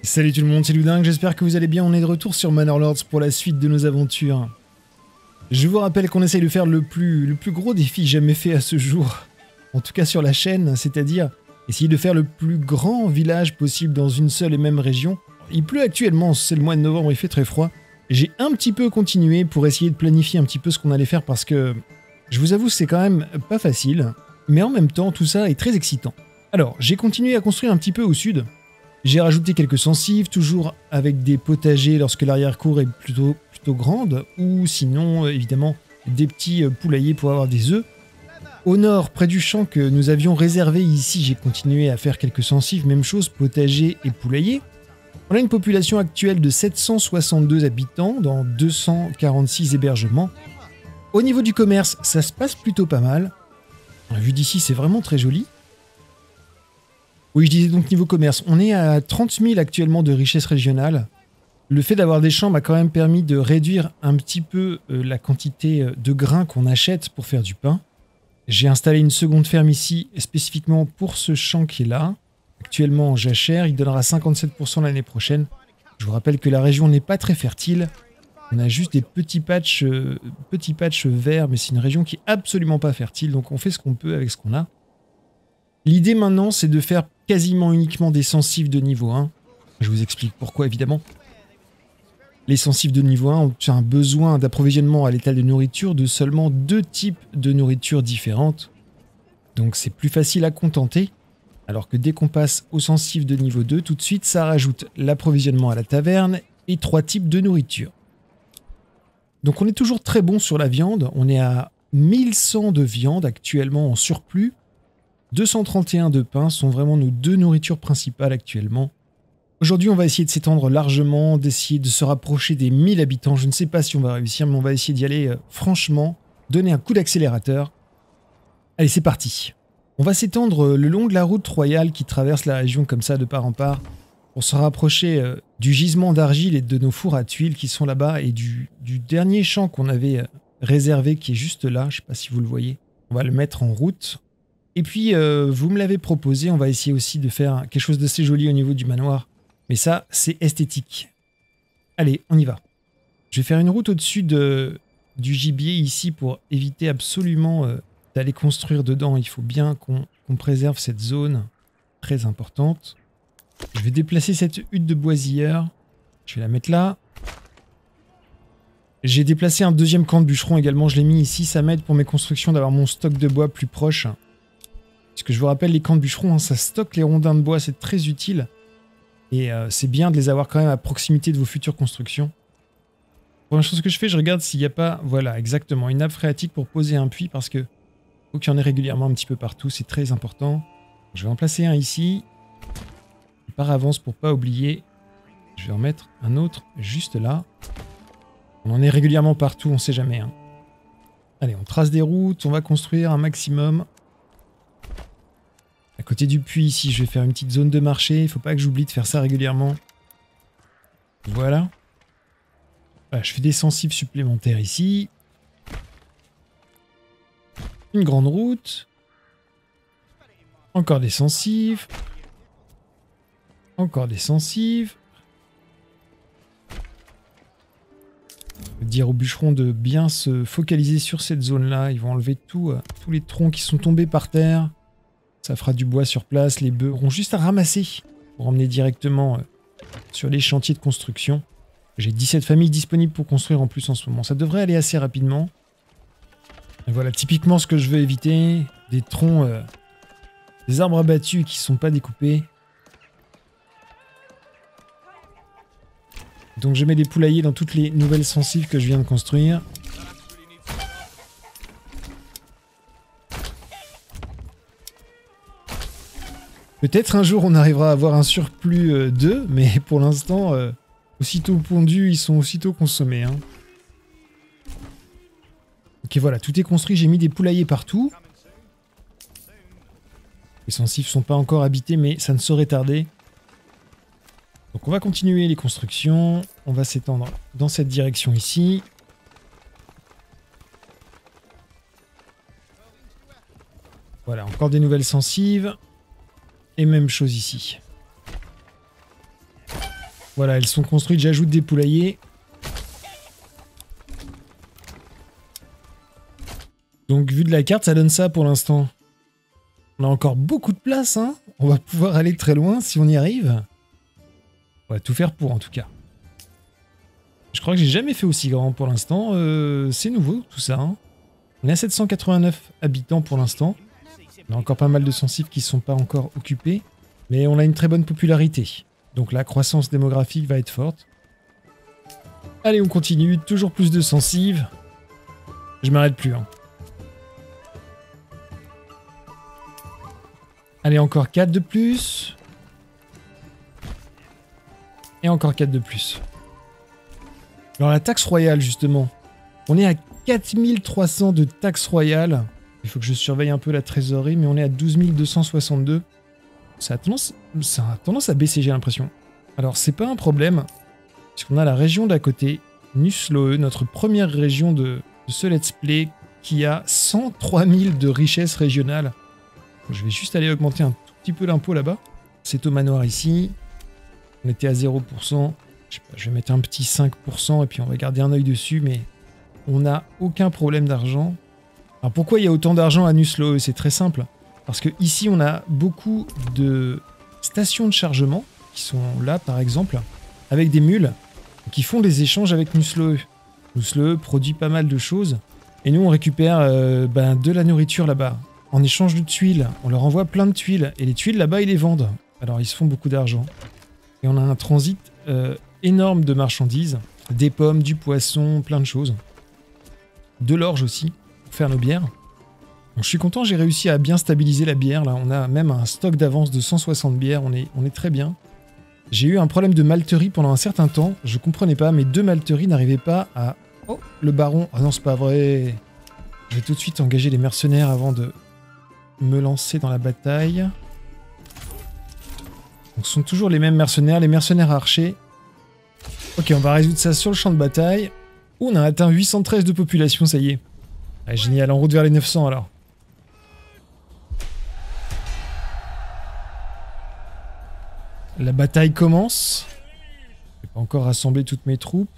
Salut tout le monde, c'est Loudingue, j'espère que vous allez bien, on est de retour sur Manor Lords pour la suite de nos aventures. Je vous rappelle qu'on essaye de faire le plus gros défi jamais fait à ce jour, en tout cas sur la chaîne, c'est-à-dire essayer de faire le plus grand village possible dans une seule et même région. Il pleut actuellement, c'est le mois de novembre, il fait très froid. J'ai un petit peu continué pour essayer de planifier un petit peu ce qu'on allait faire parce que, je vous avoue, c'est quand même pas facile, mais en même temps, tout ça est très excitant. Alors, j'ai continué à construire un petit peu au sud. J'ai rajouté quelques sensives, toujours avec des potagers lorsque l'arrière-cour est plutôt grande, ou sinon, évidemment, des petits poulaillers pour avoir des œufs. Au nord, près du champ que nous avions réservé ici, j'ai continué à faire quelques sensives, même chose, potager et poulailler. On a une population actuelle de 762 habitants dans 246 hébergements. Au niveau du commerce, ça se passe plutôt pas mal. Vu d'ici, c'est vraiment très joli. Oui, je disais donc niveau commerce, on est à 30 000 actuellement de richesse régionale. Le fait d'avoir des champs m'a quand même permis de réduire un petit peu la quantité de grains qu'on achète pour faire du pain. J'ai installé une seconde ferme ici, spécifiquement pour ce champ qui est là. Actuellement en jachère, il donnera 57% l'année prochaine. Je vous rappelle que la région n'est pas très fertile. On a juste des petits patchs verts, mais c'est une région qui est absolument pas fertile, donc on fait ce qu'on peut avec ce qu'on a. L'idée maintenant, c'est de faire quasiment uniquement des sensives de niveau 1. Je vous explique pourquoi, évidemment. Les sensives de niveau 1 ont un besoin d'approvisionnement à l'étal de nourriture de seulement 2 types de nourriture différentes. Donc c'est plus facile à contenter. Alors que dès qu'on passe aux sensives de niveau 2, tout de suite, ça rajoute l'approvisionnement à la taverne et 3 types de nourriture. Donc on est toujours très bon sur la viande. On est à 1100 de viande actuellement en surplus. 231 de pain sont vraiment nos 2 nourritures principales actuellement. Aujourd'hui, on va essayer de s'étendre largement, d'essayer de se rapprocher des 1000 habitants. Je ne sais pas si on va réussir, mais on va essayer d'y aller franchement, donner un coup d'accélérateur. Allez, c'est parti. On va s'étendre le long de la route royale qui traverse la région comme ça de part en part pour se rapprocher du gisement d'argile et de nos fours à tuiles qui sont là-bas et du dernier champ qu'on avait réservé qui est juste là. Je ne sais pas si vous le voyez. On va le mettre en route. Et puis, vous me l'avez proposé, on va essayer aussi de faire quelque chose d'assez joli au niveau du manoir. Mais ça, c'est esthétique. Allez, on y va. Je vais faire une route au-dessus du gibier ici pour éviter absolument d'aller construire dedans. Il faut bien qu'on préserve cette zone très importante. Je vais déplacer cette hutte de boisilleur. Je vais la mettre là. J'ai déplacé un deuxième camp de bûcheron également. Je l'ai mis ici. Ça m'aide pour mes constructions d'avoir mon stock de bois plus proche. Parce que je vous rappelle, les camps de bûcherons, hein, ça stocke les rondins de bois, c'est très utile. Et c'est bien de les avoir quand même à proximité de vos futures constructions. Première chose que je fais, je regarde s'il n'y a pas, voilà, exactement, une nappe phréatique pour poser un puits, parce que faut qu'il y en ait régulièrement un petit peu partout, c'est très important. Je vais en placer un ici. Par avance, pour pas oublier, je vais en mettre un autre juste là. On en est régulièrement partout, on sait jamais. Hein. Allez, on trace des routes, on va construire un maximum. À côté du puits ici, je vais faire une petite zone de marché. Il ne faut pas que j'oublie de faire ça régulièrement. Voilà. Voilà, je fais des sensibles supplémentaires ici. Une grande route. Encore des sensives. Encore des sensives. Je vais dire aux bûcherons de bien se focaliser sur cette zone-là. Ils vont enlever tous les troncs qui sont tombés par terre. Ça fera du bois sur place, les bœufs auront juste à ramasser pour emmener directement sur les chantiers de construction. J'ai 17 familles disponibles pour construire en plus en ce moment. Ça devrait aller assez rapidement. Et voilà, typiquement ce que je veux éviter, des troncs, des arbres abattus qui ne sont pas découpés. Donc je mets des poulaillers dans toutes les nouvelles sensives que je viens de construire. Peut-être un jour on arrivera à avoir un surplus d'œufs, mais pour l'instant, aussitôt pondus, ils sont aussitôt consommés. Hein. Ok, voilà, tout est construit, j'ai mis des poulaillers partout. Les sensives sont pas encore habités, mais ça ne saurait tarder. Donc on va continuer les constructions, on va s'étendre dans cette direction ici. Voilà, encore des nouvelles sensives. Et même chose ici. Voilà, elles sont construites, j'ajoute des poulaillers. Donc vu de la carte, ça donne ça pour l'instant. On a encore beaucoup de place, hein. On va pouvoir aller très loin si on y arrive. On va tout faire pour en tout cas. Je crois que j'ai jamais fait aussi grand pour l'instant. C'est nouveau tout ça. Hein. On est à 789 habitants pour l'instant. On a encore pas mal de sensifs qui ne sont pas encore occupés. Mais on a une très bonne popularité. Donc la croissance démographique va être forte. Allez, on continue. Toujours plus de sensives. Je m'arrête plus. Hein. Allez, encore 4 de plus. Et encore 4 de plus. Alors la taxe royale, justement. On est à 4300 de taxe royale. Il faut que je surveille un peu la trésorerie, mais on est à 12 262. Ça a tendance à baisser, j'ai l'impression. Alors, c'est pas un problème, puisqu'on a la région d'à côté, Nusloe, notre première région de ce let's play, qui a 103 000 de richesse régionale. Je vais juste aller augmenter un tout petit peu l'impôt là-bas. C'est au manoir ici. On était à 0%. Je sais pas, je vais mettre un petit 5% et puis on va garder un œil dessus, mais on n'a aucun problème d'argent. Alors pourquoi il y a autant d'argent à Nusloe? C'est très simple. Parce que ici on a beaucoup de stations de chargement qui sont là par exemple, avec des mules qui font des échanges avec Nusloe. Nusloe produit pas mal de choses et nous on récupère de la nourriture là-bas. En échange de tuiles, on leur envoie plein de tuiles et les tuiles là-bas ils les vendent. Alors ils se font beaucoup d'argent. Et on a un transit énorme de marchandises, des pommes, du poisson, plein de choses. De l'orge aussi, pour faire nos bières. Donc, je suis content, j'ai réussi à bien stabiliser la bière. Là, on a même un stock d'avance de 160 bières, on est très bien. J'ai eu un problème de malterie pendant un certain temps, je comprenais pas, mes 2 malteries n'arrivaient pas à... Oh, le baron... Ah non, c'est pas vrai. Je vais tout de suite engager les mercenaires avant de me lancer dans la bataille. Donc, ce sont toujours les mêmes mercenaires, les mercenaires archers. Ok, on va résoudre ça sur le champ de bataille. Ouh, on a atteint 813 de population, ça y est. Ah, génial, en route vers les 900 alors. La bataille commence. Je n'ai pas encore rassemblé toutes mes troupes.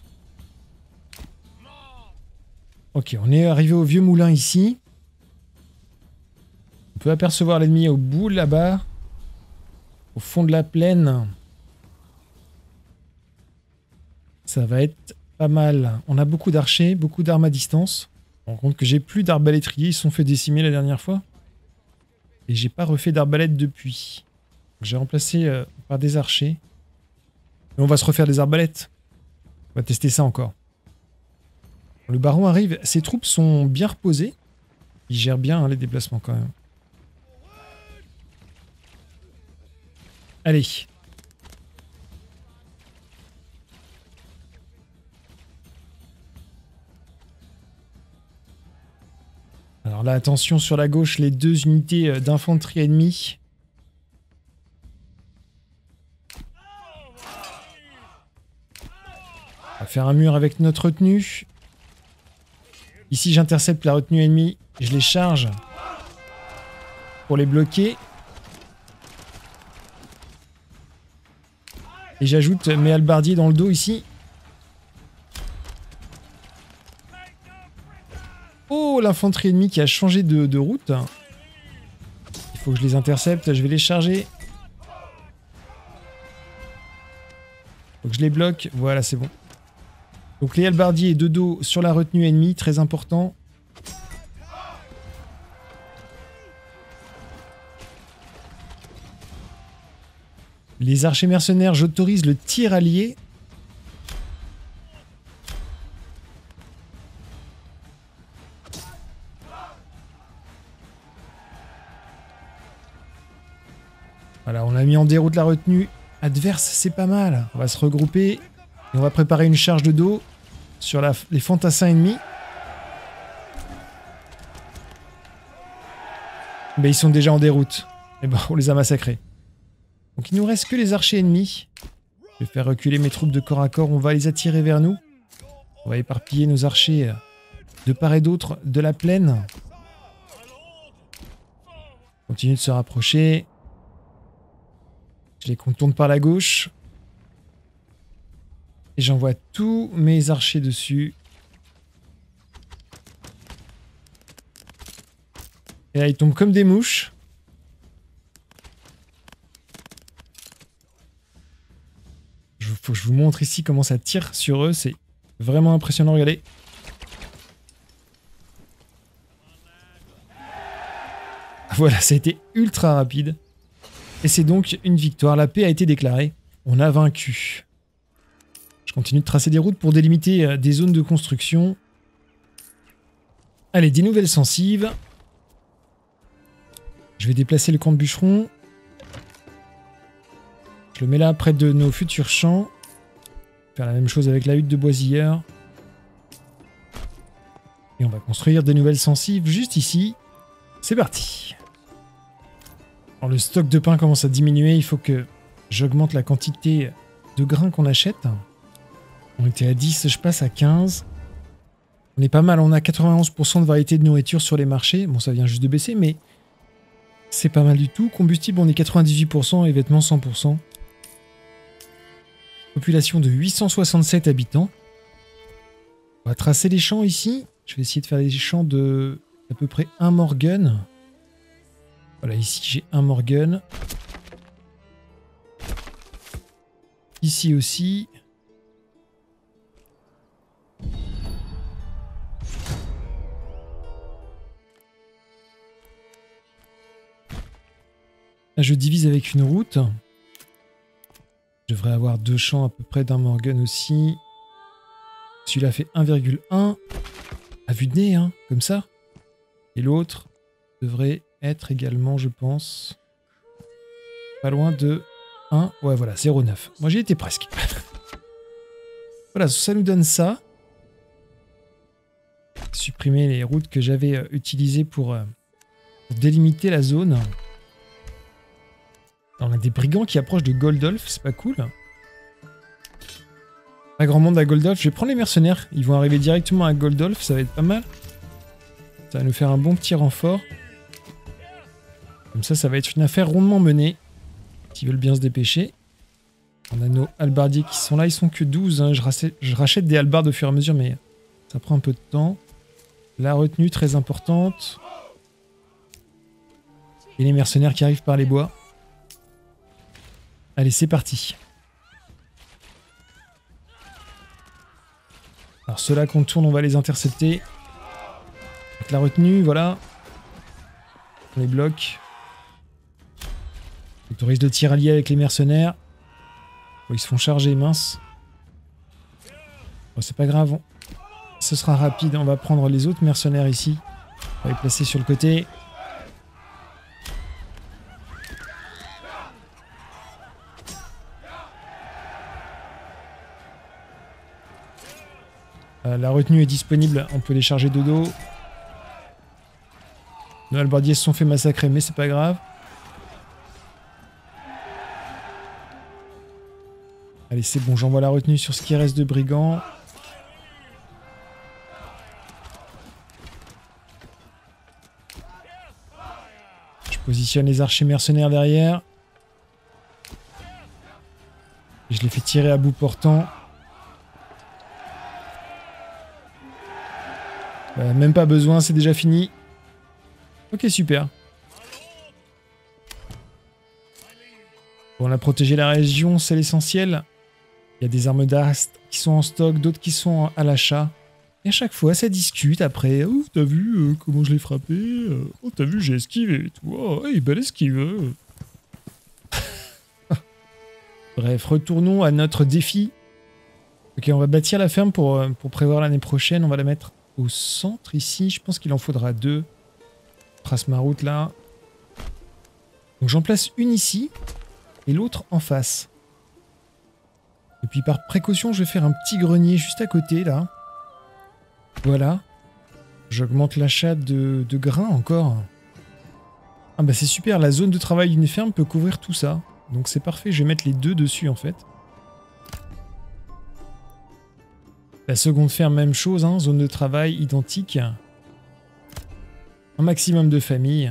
Ok, on est arrivé au vieux moulin ici. On peut apercevoir l'ennemi au bout là-bas. Au fond de la plaine. Ça va être pas mal. On a beaucoup d'archers, beaucoup d'armes à distance. On rend compte que j'ai plus d'arbalétriers, ils se sont fait décimer la dernière fois. Et j'ai pas refait d'arbalète depuis. J'ai remplacé par des archers. Et on va se refaire des arbalètes. On va tester ça encore. Le baron arrive, ses troupes sont bien reposées. Il gère bien hein, les déplacements quand même. Allez. Alors là, attention sur la gauche, les 2 unités d'infanterie ennemies. On va faire un mur avec notre retenue. Ici, j'intercepte la retenue ennemie. Je les charge pour les bloquer. Et j'ajoute mes halbardiers dans le dos ici. Oh, l'infanterie ennemie qui a changé de route. Il faut que je les intercepte. Je vais les charger. Faut que je les bloque. Voilà, c'est bon. Donc les halbardiers de dos sur la retenue ennemie, très important. Les archers mercenaires, j'autorise le tir allié. Voilà, on a mis en déroute la retenue adverse, c'est pas mal. On va se regrouper et on va préparer une charge de dos sur les fantassins ennemis. Mais ils sont déjà en déroute. Et ben, on les a massacrés. Donc il nous reste que les archers ennemis. Je vais faire reculer mes troupes de corps à corps. On va les attirer vers nous. On va éparpiller nos archers de part et d'autre de la plaine. On continue de se rapprocher. Je les contourne par la gauche. Et j'envoie tous mes archers dessus. Et là, ils tombent comme des mouches. Faut que je vous montre ici comment ça tire sur eux. C'est vraiment impressionnant, regardez. Voilà, ça a été ultra rapide. Et c'est donc une victoire. La paix a été déclarée. On a vaincu. Je continue de tracer des routes pour délimiter des zones de construction. Allez, des nouvelles sensives. Je vais déplacer le camp de bûcheron. Je le mets là près de nos futurs champs. Faire la même chose avec la hutte de boisilleur. Et on va construire des nouvelles sensives juste ici. C'est parti. Alors le stock de pain commence à diminuer. Il faut que j'augmente la quantité de grains qu'on achète. On était à 10, je passe à 15. On est pas mal. On a 91% de variété de nourriture sur les marchés. Bon, ça vient juste de baisser, mais c'est pas mal du tout. Combustible, on est 98% et vêtements 100%. Population de 867 habitants. On va tracer les champs ici. Je vais essayer de faire des champs de à peu près 1 Morgan. Voilà, ici j'ai 1 Morgan. Ici aussi. Là, je divise avec une route. Je devrais avoir 2 champs à peu près d'un Morgan aussi. Celui-là fait 1,1 à vue de nez, hein, comme ça. Et l'autre devrait être également, je pense, pas loin de 1. Ouais, voilà, 0,9. Moi, j'y étais presque. Voilà, ça nous donne ça. Supprimer les routes que j'avais utilisées pour délimiter la zone. On a des brigands qui approchent de Goldolf, c'est pas cool. Pas grand monde à Goldolf. Je vais prendre les mercenaires. Ils vont arriver directement à Goldolf, ça va être pas mal. Ça va nous faire un bon petit renfort. Comme ça va être une affaire rondement menée. S'ils veulent bien se dépêcher. On a nos halbardiers qui sont là. Ils sont que 12. Hein. Je rachète des halbardes au fur et à mesure, mais ça prend un peu de temps. La retenue, très importante. Et les mercenaires qui arrivent par les bois. Allez, c'est parti. Alors ceux-là qu'on tourne, on va les intercepter. Avec la retenue, voilà. On les bloque. Autorise de tir allié avec les mercenaires. Oh, ils se font charger, mince. Oh, c'est pas grave. Ce sera rapide. On va prendre les autres mercenaires ici. On va les placer sur le côté. La retenue est disponible, on peut les charger de dos. Nos halbardiers se sont fait massacrer, mais c'est pas grave. Allez, c'est bon, j'envoie la retenue sur ce qui reste de brigands. Je positionne les archers mercenaires derrière. Et je les fais tirer à bout portant. Même pas besoin, c'est déjà fini. Ok, super. Bon, on a protégé la région, c'est l'essentiel. Il y a des armes d'ast qui sont en stock, d'autres qui sont à l'achat. Et à chaque fois, ça discute après. Oh, t'as vu comment je l'ai frappé? Oh, t'as vu, j'ai esquivé et tout. Oh, hey, belle esquive. Bref, retournons à notre défi. Ok, on va bâtir la ferme pour prévoir l'année prochaine. On va la mettre au centre ici. Je pense qu'il en faudra 2. Je trace ma route là. Donc j'en place une ici et l'autre en face. Et puis par précaution, je vais faire un petit grenier juste à côté là. Voilà. J'augmente l'achat de grains encore. Ah bah c'est super, la zone de travail d'une ferme peut couvrir tout ça. Donc c'est parfait, je vais mettre les 2 dessus en fait. La seconde ferme, même chose, hein, zone de travail identique. Un maximum de familles.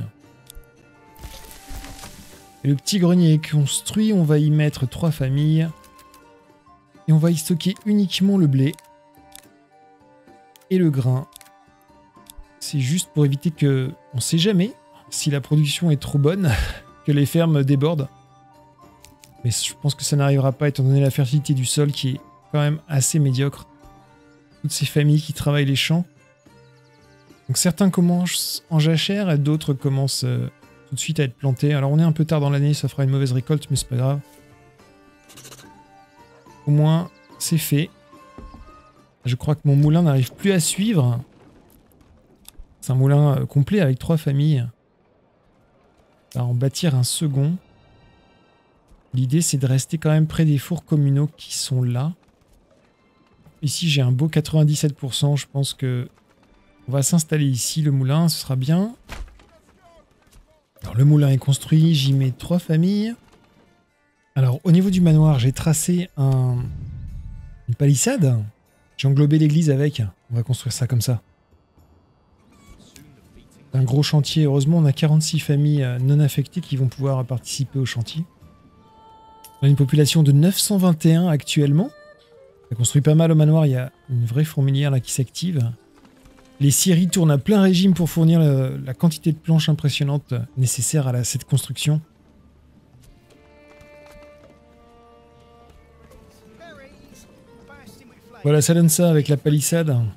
Et le petit grenier est construit, on va y mettre 3 familles. Et on va y stocker uniquement le blé. Et le grain. C'est juste pour éviter que... On sait jamais si la production est trop bonne, que les fermes débordent. Mais je pense que ça n'arrivera pas étant donné la fertilité du sol qui est quand même assez médiocre. Toutes ces familles qui travaillent les champs. Donc certains commencent en jachère et d'autres commencent tout de suite à être plantés. Alors on est un peu tard dans l'année, ça fera une mauvaise récolte, mais c'est pas grave. Au moins, c'est fait. Je crois que mon moulin n'arrive plus à suivre. C'est un moulin complet avec 3 familles. On va en bâtir un second. L'idée, c'est de rester quand même près des fours communaux qui sont là. Ici, j'ai un beau 97%. Je pense que on va s'installer ici, le moulin, ce sera bien. Alors, le moulin est construit, j'y mets 3 familles. Alors, au niveau du manoir, j'ai tracé une palissade. J'ai englobé l'église avec. On va construire ça comme ça. Un gros chantier. Heureusement, on a 46 familles non affectées qui vont pouvoir participer au chantier. On a une population de 921 actuellement. Ça construit pas mal au manoir. Il y a une vraie fourmilière là qui s'active. Les scieries tournent à plein régime pour fournir la quantité de planches impressionnante nécessaire à cette construction. Voilà, ça donne ça avec la palissade. On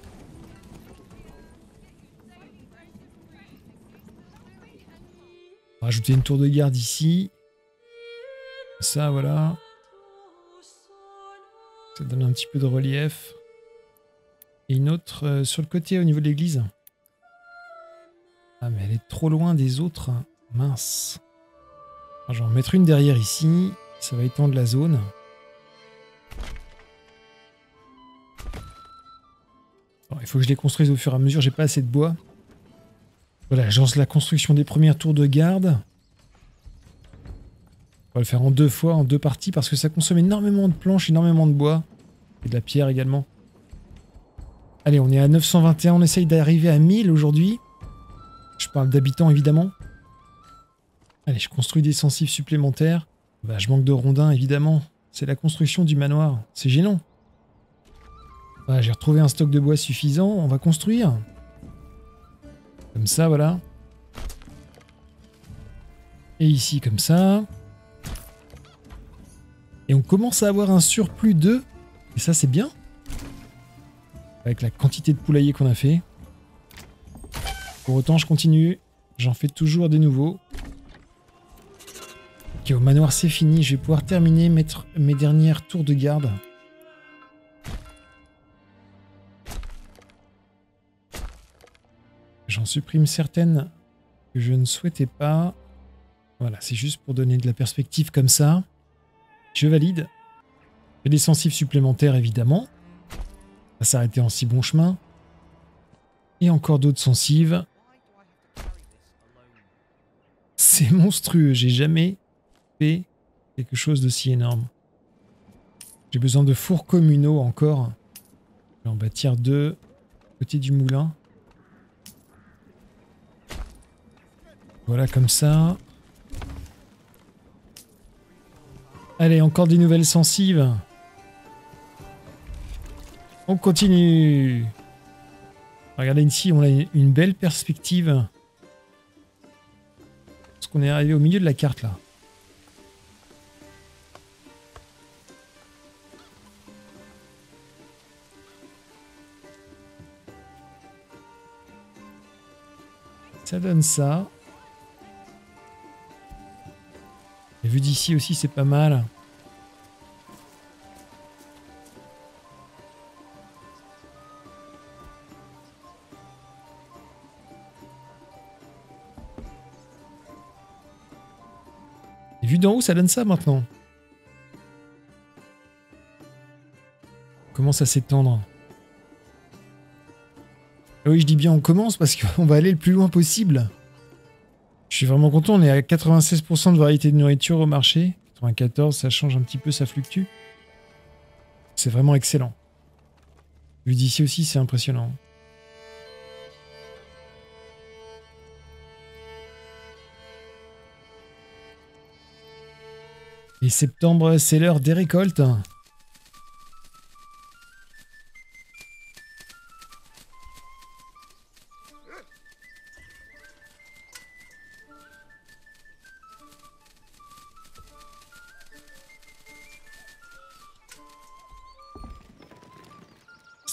va rajouter une tour de garde ici. Ça, voilà. Ça donne un petit peu de relief. Et une autre sur le côté au niveau de l'église. Ah, mais elle est trop loin des autres. Mince. Alors, je vais en mettre une derrière ici. Ça va étendre la zone. Alors, il faut que je les construise au fur et à mesure. J'ai pas assez de bois. Voilà, je lance la construction des premières tours de garde. On va le faire en 2 fois, en 2 parties, parce que ça consomme énormément de planches, énormément de bois. Et de la pierre également. Allez, on est à 921, on essaye d'arriver à 1000 aujourd'hui. Je parle d'habitants, évidemment. Allez, je construis des sensifs supplémentaires. Bah, je manque de rondins, évidemment. C'est la construction du manoir. C'est gênant. Voilà, j'ai retrouvé un stock de bois suffisant. On va construire. Comme ça, voilà. Et ici, comme ça. Et on commence à avoir un surplus d'œufs. Et ça, c'est bien. Avec la quantité de poulaillers qu'on a fait. Pour autant, je continue. J'en fais toujours des nouveaux. Ok, au manoir, c'est fini. Je vais pouvoir terminer, mettre mes dernières tours de garde. J'en supprime certaines que je ne souhaitais pas. Voilà, c'est juste pour donner de la perspective comme ça. Je valide. J'ai des sensifs supplémentaires, évidemment. Ça va s'arrêter en si bon chemin. Et encore d'autres sensives. C'est monstrueux. J'ai jamais fait quelque chose d'aussi énorme. J'ai besoin de fours communaux encore. Je vais en bâtir 2 côté du moulin. Voilà, comme ça. Allez, encore des nouvelles sensives. On continue. Regardez ici, on a une belle perspective. Parce qu'on est arrivé au milieu de la carte là. Ça donne ça. Et vu d'ici aussi, c'est pas mal. Et vu d'en haut, ça donne ça maintenant. On commence à s'étendre. Ah oui, je dis bien on commence parce qu'on va aller le plus loin possible. Je suis vraiment content, on est à 96% de variété de nourriture au marché. 94, ça change un petit peu, ça fluctue. C'est vraiment excellent. Vu d'ici aussi, c'est impressionnant. Et septembre, c'est l'heure des récoltes.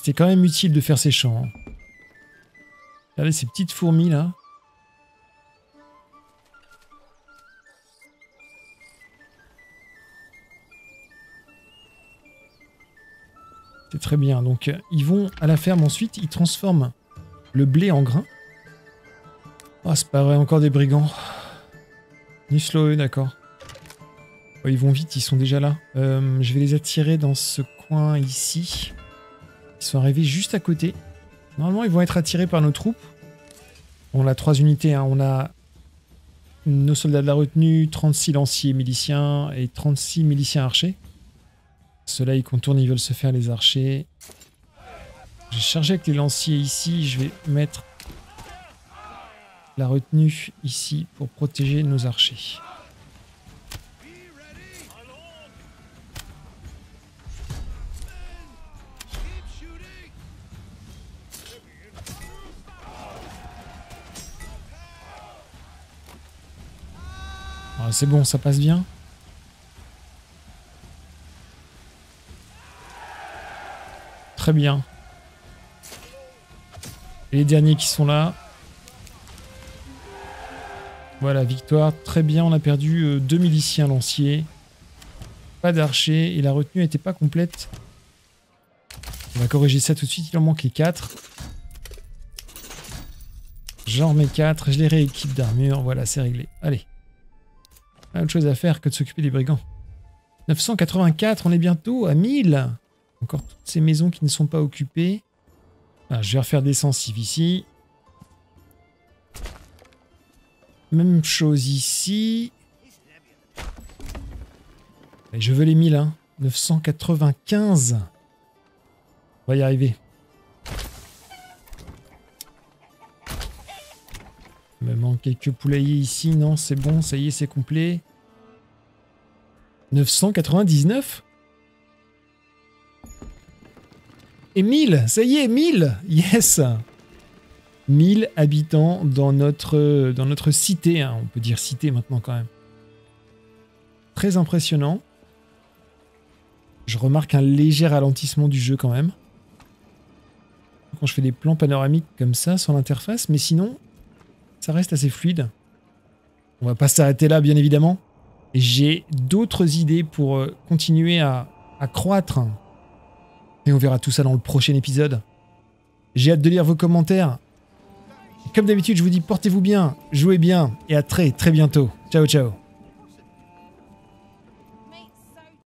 C'était quand même utile de faire ces champs. Hein. Regardez ces petites fourmis là. C'est très bien. Donc ils vont à la ferme ensuite, ils transforment le blé en grain. Ah, c'est pas vrai, encore des brigands. Nusloe, d'accord. Oh, ils vont vite, ils sont déjà là. Je vais les attirer dans ce coin ici. Ils sont arrivés juste à côté. Normalement, ils vont être attirés par nos troupes. On a 3 unités, hein. On a nos soldats de la retenue, 36 lanciers miliciens et 36 miliciens archers. Ceux-là, ils contournent, ils veulent se faire les archers. J'ai chargé avec les lanciers ici. Je vais mettre la retenue ici pour protéger nos archers. Ah, c'est bon, ça passe bien. Très bien. Et les derniers qui sont là. Voilà, victoire. Très bien, on a perdu 2 miliciens lanciers. Pas d'archers. Et la retenue n'était pas complète. On va corriger ça tout de suite. Il en manquait 4. J'en remets 4. Je les rééquipe d'armure. Voilà, c'est réglé. Allez. Pas autre chose à faire que de s'occuper des brigands. 984, on est bientôt à 1000. Encore toutes ces maisons qui ne sont pas occupées. Ah, je vais refaire des sensibles ici. Même chose ici. Et je veux les 1000, hein. 995. On va y arriver. Il me manque quelques poulaillers ici. Non, c'est bon, ça y est, c'est complet. 999. Et 1000, ça y est, 1000. Yes. 1000 habitants dans notre cité. Hein. On peut dire cité maintenant quand même. Très impressionnant. Je remarque un léger ralentissement du jeu quand même. Quand je fais des plans panoramiques comme ça sur l'interface. Mais sinon, ça reste assez fluide. On va pas s'arrêter là, bien évidemment. J'ai d'autres idées pour continuer à croître. Et on verra tout ça dans le prochain épisode. J'ai hâte de lire vos commentaires. Comme d'habitude, je vous dis portez-vous bien, jouez bien et à très très bientôt. Ciao ciao.